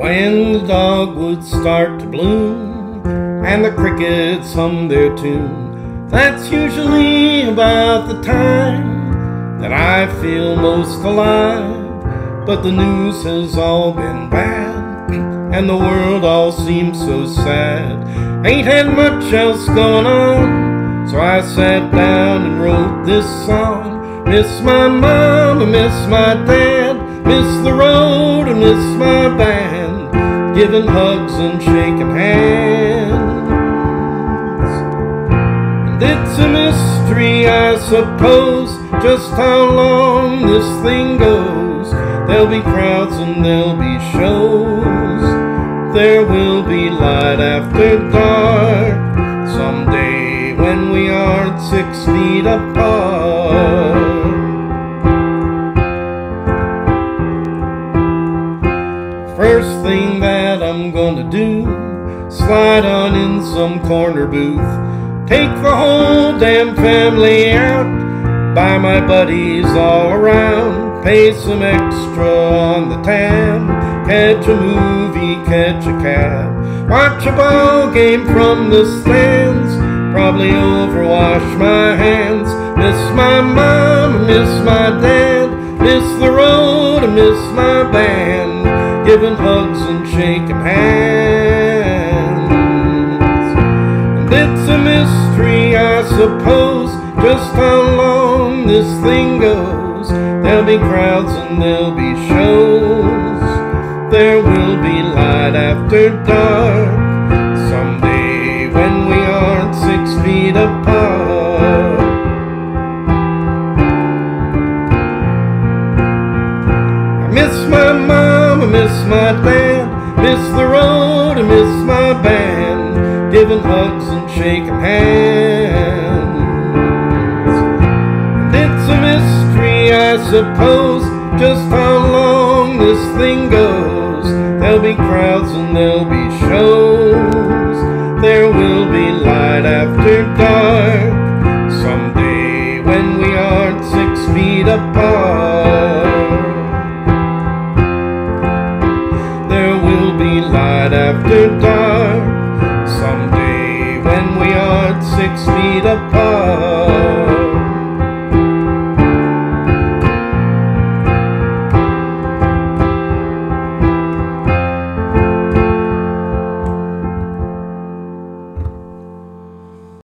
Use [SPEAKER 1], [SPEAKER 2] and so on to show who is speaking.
[SPEAKER 1] When the dogwoods start to bloom and the crickets hum their tune, that's usually about the time that I feel most alive. But the news has all been bad and the world all seems so sad. Ain't had much else going on, so I sat down and wrote this song. Miss my mama, miss my dad, miss the road and miss my band, giving hugs and shaking hands. And it's a mystery, I suppose, just how long this thing goes. There'll be crowds and there'll be shows, there will be light after dark, someday when we aren't 6 feet apart. First thing that I'm gonna do, slide on in some corner booth, take the whole damn family out, buy my buddies all around, pay some extra on the tab, catch a movie, catch a cab, watch a ball game from the stands, probably overwash my hands. Miss my mom, miss my dad, miss the road and miss my band, giving hugs and shaking hands. And it's a mystery, I suppose, just how long this thing goes. There'll be crowds and there'll be shows, there will be light after dark, someday when we aren't 6 feet apart. I miss my mom, I miss my dad, miss the road, I miss my band, giving hugs and shaking hands. And it's a mystery, I suppose, just how long this thing goes. There'll be crowds and there'll be shows, there will be light after dark, someday when we aren't 6 feet apart. There will be light after dark, someday when we aren't 6 feet apart.